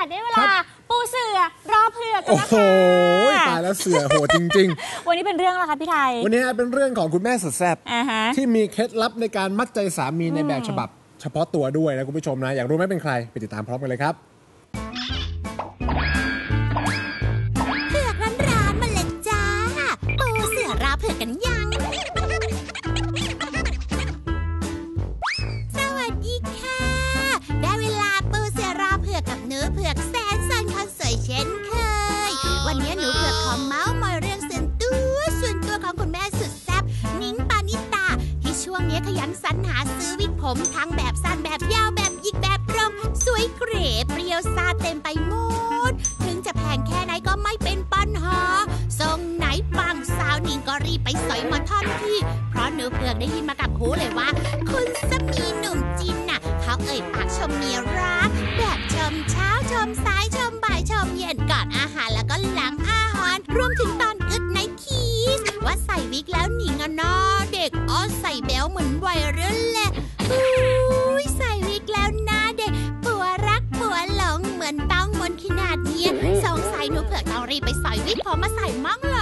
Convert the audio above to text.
ได้เวลาปูเสือรอเผือกกันนะคะโอ้โหตายแล้วเสือโหดจริงๆ วันนี้เป็นเรื่องอะไรคะพี่ไทยวันนี้เป็นเรื่องของคุณแม่สุดแซ่บที่มีเคล็ดลับในการมัดใจสามีในแบบฉบับเฉพาะตัวด้วยนะคุณผู้ชมนะอยากรู้ไหมเป็นใครไปติดตามพร้อมกันเลยครับเผือกร้อนๆมาเลยจ้าปูเสือรอเผือกกันยังสวัสดีค่ะได้เวลาปูเสือรอเผือกกับหนูเผือกแสนสันคนสวยเช่นเคยวันนี้หนูเผือกขอเมาส์มอยเรื่องส่วนตัวของคุณแม่สุดแซ่บนิ้งปานิตาที่ช่วงนี้ขยันสรรหาซื้อวิกผมทั้งแบบสั้นแบบยาวแบบหยิกแบบตรงสวยเก๋เปรี้ยวซ่าเต็มไปหมดถึงจะแพงแค่ไหนก็ไม่เป็นปัญหาทรงไหนปังสาวนิงก็รีบไปสอยมาทันทีเพราะหนูเผือกได้ยินมากับหูเลยว่าคุณสามีหนุ่มจินน่ะเขาเอ่ยปากชมเมียรักแบบชมเช้าชมสายชมบ่ายชมเย็นก่อนอาหารแล้วก็หลังอาหารรวมถึงตอนอึดในคีสว่าใส่วิกแล้วหนิงอะน้าเด็กใส่แบลเหมือนวัยรุ่นแหละใส่วิกแล้วหน้าเด็กผัวรักผัวหลงเหมือนต้องมนขนาดนี้สงสัยหนูเผือกต้องรีบไปใส่วิกผมมาใส่มั่ง